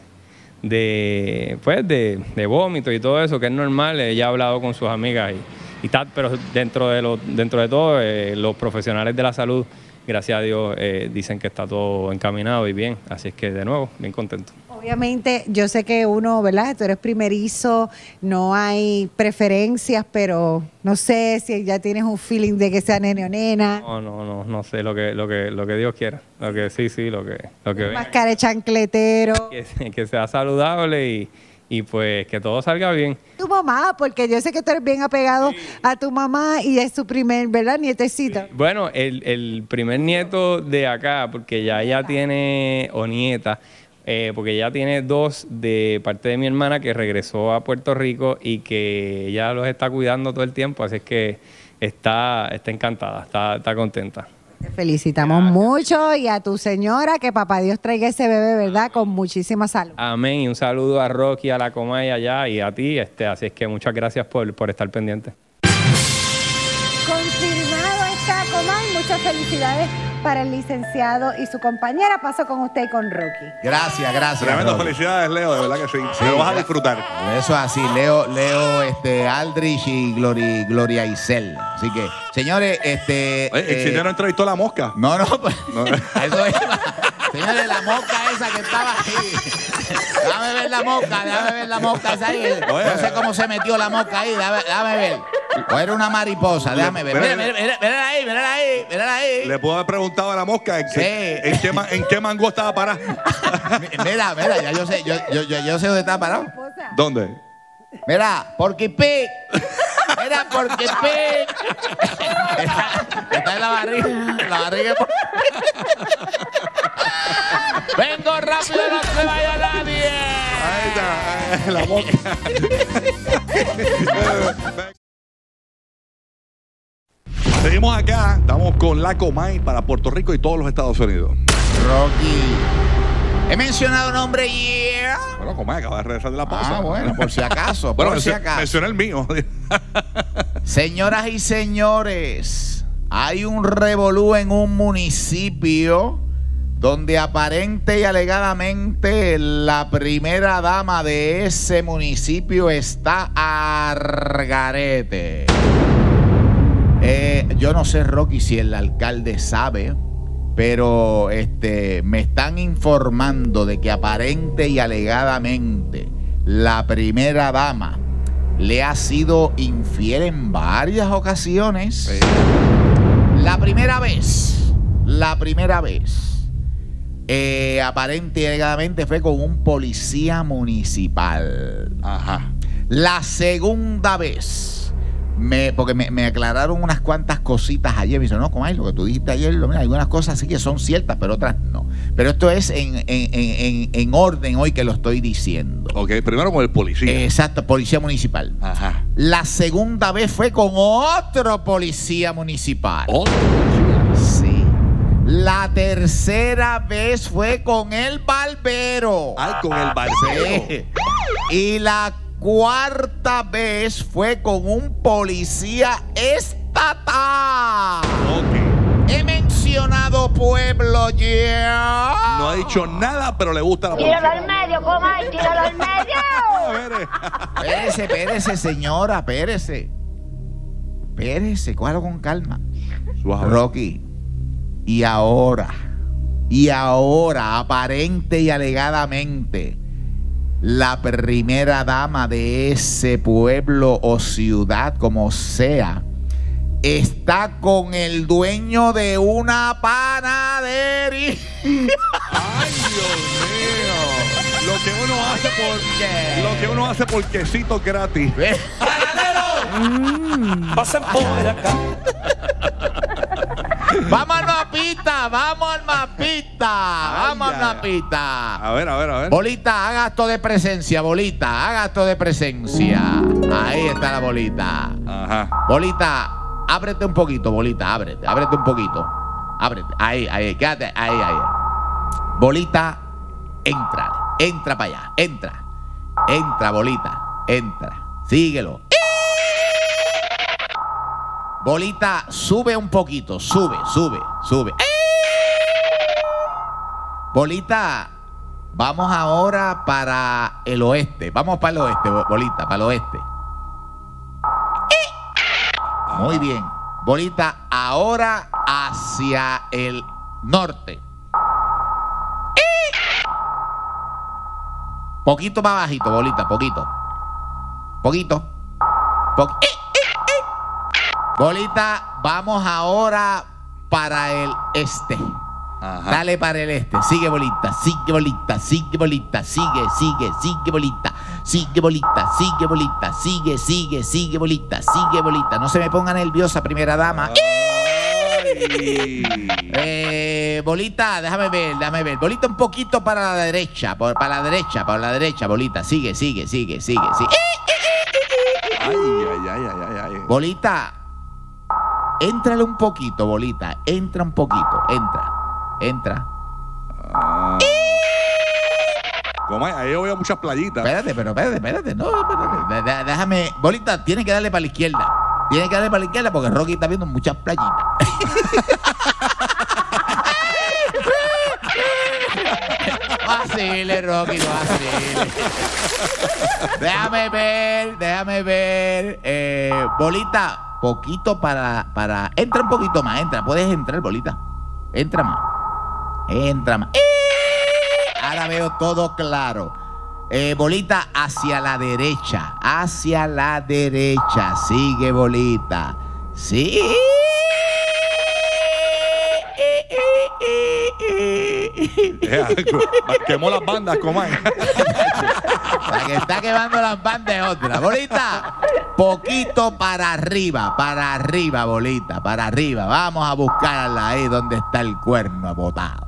de pues, de, de vómito y todo eso, que es normal. Ella ha hablado con sus amigas y, y tal, pero dentro de lo, dentro de todo, eh, los profesionales de la salud, gracias a Dios, eh, dicen que está todo encaminado y bien. Así es que, de nuevo, bien contento. Obviamente, yo sé que uno, ¿verdad? Tú eres primerizo, no hay preferencias, pero no sé si ya tienes un feeling de que sea nene o nena. No, no, no, no sé lo que, lo que, lo que Dios quiera. Lo que sí, sí, lo que, lo que Más venga. cara de chancletero. Que, que sea saludable y, y pues que todo salga bien. Tu mamá, porque yo sé que tú eres bien apegado a tu mamá y es su primer, ¿verdad? Nietecita. Bueno, el, el primer nieto de acá, porque ya ella tiene, o nieta, eh, porque ella tiene dos de parte de mi hermana que regresó a Puerto Rico y que ella los está cuidando todo el tiempo, así es que está, está encantada, está, está contenta. Te felicitamos mucho, y a tu señora, que papá Dios traiga ese bebé, ¿verdad? Con muchísima salud. Amén, y un saludo a Rocky, a la Comay allá y a ti, este, así es que muchas gracias por, por estar pendiente. Confirmado está, Comay. Muchas felicidades para el licenciado y su compañera. Paso con usted y con Rocky. Gracias, gracias. Tremendo, Rocky. felicidades, Leo, de verdad que sí. Te lo vas a disfrutar. Eso es así, Leo, Leo este, Aldrich y Gloria, Gloria Isel. Así que, señores, este. Oye, ¿el chileno entrevistó a la mosca? No, no, pues. Eso es. Señores, la mosca esa que estaba ahí. Déjame ver la mosca, déjame ver la mosca esa ahí. No sé cómo se metió la mosca ahí, déjame, déjame ver. O era una mariposa, déjame ver. Mira, mira, mira, mírala ahí, mírala ahí, mírala ahí. Le puedo haber preguntado a la mosca en, Sí. qué, en, qué, ma- en qué mango estaba parada. Mira, mira, ya yo sé, yo, yo, yo, yo sé dónde está parado. ¿Dónde? Mira, Porky Pig. Mira, Porky Pig. Está, está en la barriga. La barriga. Vengo rápido, no se vaya nadie. Ahí está, eh, la mosca. Seguimos acá, estamos con la Comay para Puerto Rico y todos los Estados Unidos. Rocky, He mencionado nombre y... Bueno, como acaba de regresar de la pausa. Ah, bueno, por si acaso. Bueno, por si mencioné, acaso. mencioné el mío. Señoras y señores, hay un revolú en un municipio donde aparente y alegadamente la primera dama de ese municipio está al garete. Eh, yo no sé, Rocky, si el alcalde sabe, pero este, me están informando de que aparente y alegadamente la primera dama le ha sido infiel en varias ocasiones. Sí. La primera vez, la primera vez, eh, aparente y alegadamente fue con un policía municipal. Ajá. La segunda vez, me, porque me, me aclararon unas cuantas cositas ayer. Me dice, no, Comay, lo que tú dijiste ayer, lo, mira, algunas cosas sí que son ciertas, pero otras no. Pero esto es en, en, en, en orden hoy que lo estoy diciendo. Ok, primero con el policía. Exacto, policía municipal. Ajá. La segunda vez fue con otro policía municipal. ¿Otro policía? Sí. La tercera vez fue con el barbero. Ay, con el barbero. Sí. Y la cuarta vez fue con un policía estatal. Ok. He mencionado pueblo ya. No ha dicho nada, pero le gusta la policía. Tíralo al medio, Comay, tíralo al medio. Espérese, espérese, señora, espérese. Espérese, cójalo con calma. Suave. Rocky. Y ahora, y ahora, aparente y alegadamente, la primera dama de ese pueblo o ciudad, como sea, está con el dueño de una panadería. Ay, Dios mío. Lo que uno hace por, lo que uno hace por quesito gratis. Mm. Pasen por acá. Vamos al mapita, vamos al mapita, vamos al mapita. A ver, a ver, a ver. Bolita, haga acto de presencia, bolita, haga acto de presencia. Ahí está la bolita. Ajá. Bolita, ábrete un poquito, bolita, ábrete, ábrete un poquito. Ábrete, ahí, ahí, quédate, ahí, ahí. Bolita, entra, entra para allá, entra. Entra, bolita, entra. Síguelo. Bolita, sube un poquito, sube, sube, sube. Bolita, vamos ahora para el oeste. Vamos para el oeste, Bolita, para el oeste. Muy bien. Bolita, ahora hacia el norte. Poquito más bajito, Bolita, poquito. Poquito. Poquito. Bolita, vamos ahora para el este. Ajá. Dale para el este. Sigue, Bolita, sigue, Bolita, sigue, Bolita, sigue, sigue, sigue, Bolita, sigue, Bolita, sigue, Bolita, sigue, sigue, sigue, Bolita, sigue, Bolita. No se me ponga nerviosa, primera dama. Eh, Bolita, déjame ver, déjame ver. Bolita, un poquito para la derecha, por, para la derecha, para la derecha, Bolita. Sigue, sigue, sigue, sigue, sigue. Ay, ay, ay, ay, ay. Bolita. Éntrale un poquito, Bolita. Entra un poquito. Entra. Entra. Ah. ¿Cómo es? Ahí yo veo muchas playitas. Espérate, pero espérate, espérate. No, espérate. Déjame. Bolita, tiene que darle para la izquierda. Tiene que darle para la izquierda porque Rocky está viendo muchas playitas. Vacile, Rocky, no vacile. Déjame ver, déjame ver. Eh, Bolita. Poquito para, para... Entra un poquito más, entra. Puedes entrar, Bolita. Entra más. Entra más. Ahora veo todo claro. Eh, Bolita, hacia la derecha. Hacia la derecha. Sigue, Bolita. Sí. Quemó las bandas, Comay. La que está quemando las bandas es otra. Bolita, poquito para arriba, para arriba, Bolita, para arriba. Vamos a buscarla ahí donde está el cuerno botado.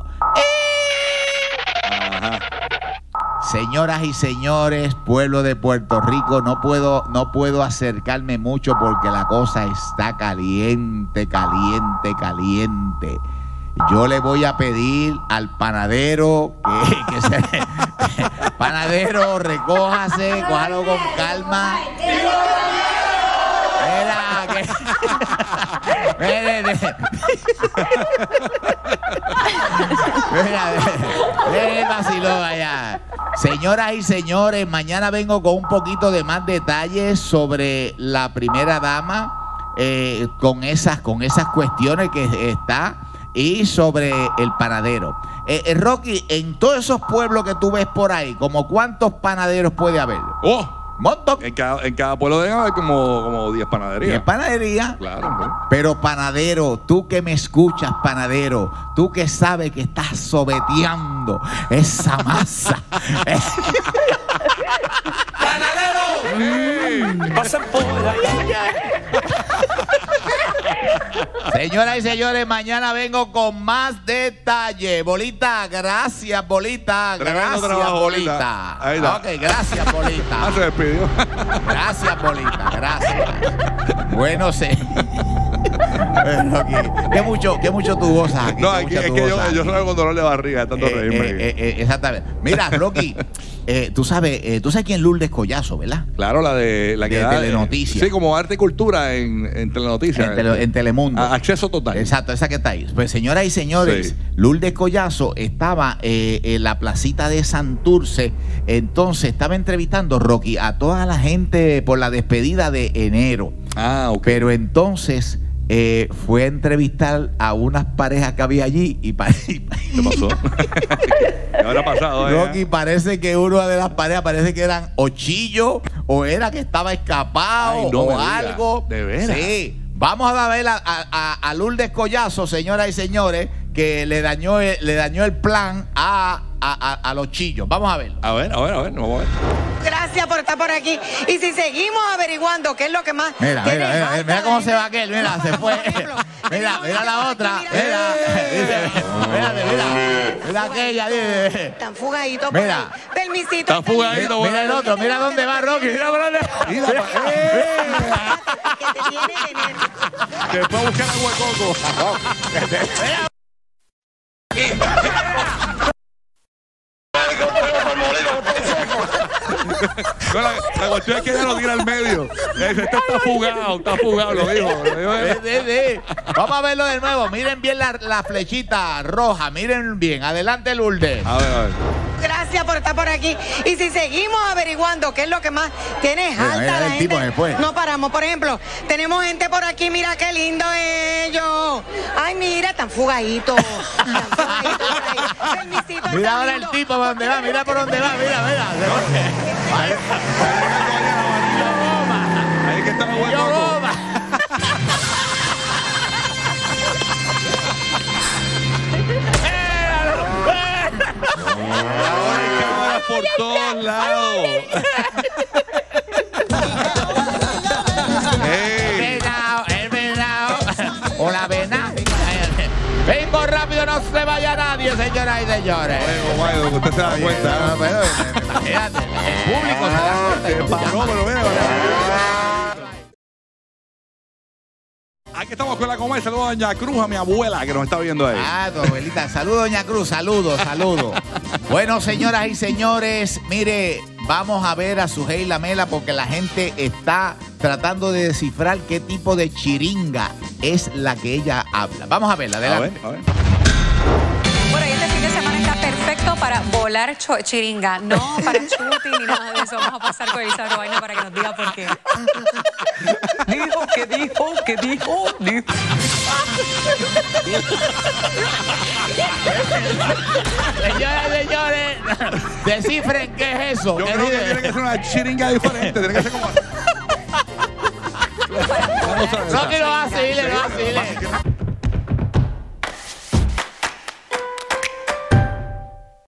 Ajá. Señoras y señores, pueblo de Puerto Rico, no puedo, no puedo acercarme mucho porque la cosa está caliente, caliente, caliente. yo le voy a pedir al panadero que, que se... Panadero, recójase, cójalo con calma. Mira, que... Mire, de... Mira, de... el vacilón allá. Señoras y señores, mañana vengo con un poquito de más detalles sobre la primera dama, eh, con esas, con esas cuestiones que está, y sobre el panadero. Eh, eh, Rocky, en todos esos pueblos que tú ves por ahí, ¿como cuántos panaderos puede haber? ¡Oh! Montón. En cada, en cada pueblo debe haber como, como diez panaderías. diez panaderías. Claro, ¿no? Pero panadero, tú que me escuchas, panadero, tú que sabes que estás sobeteando esa masa. ¡Panadero! ¡Pasen por la Señoras y señores, mañana vengo con más detalle. Bolita, gracias, Bolita. Tremendo gracias, trabajo, Bolita. Bolita. Ahí está. Ok, gracias, Bolita. Ah, se despidió. Gracias, Bolita, gracias. Bueno, sé. ¿Qué mucho, qué mucho tú gozas aquí? No, aquí, es que yo, yo salgo con dolor de barriga, tanto eh, reírme. Eh, eh, exactamente. Mira, Rocky, eh, tú sabes, eh, tú sabes quién es Lourdes Collazo, ¿verdad? Claro, la de la que de da, Telenoticias. Sí, como arte y cultura en, en Telenoticias. En, tele, en Telemundo. A, acceso total. Exacto, esa que está ahí. Pues señoras y señores, sí. Lourdes Collazo estaba eh, en la placita de Santurce. Entonces estaba entrevistando, Rocky, a toda la gente por la despedida de enero. Ah, ok. Pero entonces eh, fue a entrevistar a unas parejas que había allí y pa ¿qué pasó? ¿Qué habrá pasado? Eh? Rocky, parece que una de las parejas parece que eran o chillo o era que estaba escapado. Ay, no o algo. ¿De veras? Sí. Vamos a ver a, a, a Lourdes Collazo, señoras y señores, que le dañó el, le dañó el plan a, a, a, a los chillos. Vamos a ver. A ver, a ver, a ver, vamos a ver. Gracias por estar por aquí. Y si seguimos averiguando qué es lo que más... Mira, mira, mira, mira, mira cómo se va aquel. Mira, se fue. Mira, mira la otra. Mira, mira, mira, mira aquella. Tan fugadito. Mira. Permisito. Tan fugadito. Mira el otro, mira dónde va Rocky. Mira por dónde va. Mira, que te tiene de nervios. Que fue a buscar agua de coco. No, la, la cuestión es que ella lo tira al medio. Este está fugado, está fugado, lo dijo. Lo dijo sí, sí, sí. Vamos a verlo de nuevo. Miren bien la, la flechita roja. Miren bien. Adelante, Lourdes. A ver, a ver. Gracias por estar por aquí. Y si seguimos averiguando qué es lo que más tiene alta mira, la el gente, tipo después. no paramos. Por ejemplo, tenemos gente por aquí, mira qué lindo ellos. Ay, mira, tan fugaditos. Tan fugaditos por ahí. Permisito, mira tan ahora lindo. el tipo por dónde va, mira por dónde va, mira, mira. Ahí que está la hueá. Ahora hay cámaras por todos lados. El venado, el venado. O la vena. Vengo rápido, no se vaya nadie, señoras y señores. Bueno, bueno, usted se da cuenta. No, pero, imagínate, el público se da cuenta. Paró, pero mira, aquí estamos con la comer. Saludos a Doña Cruz, a mi abuela que nos está viendo ahí. Ah, tu abuelita. Saludos, Doña Cruz. Saludos, saludos. Bueno, señoras y señores, mire, vamos a ver a Sujei Lamela porque la gente está tratando de descifrar qué tipo de chiringa es la que ella habla. Vamos a verla, adelante. A ver, a ver. Bueno, y este fin de semana está perfecto para volar chiringa, no para shooting ni nada de eso. Vamos a pasar con Elisa Robaina para que nos diga por qué. Dijo, que dijo, que dijo, dijo. Señoras y señores, descifren qué es eso. Yo ¿Qué creo que dice? tiene que ser una chiringa diferente. Tiene que ser como... No, que lo hace, dile, lo hace, dile.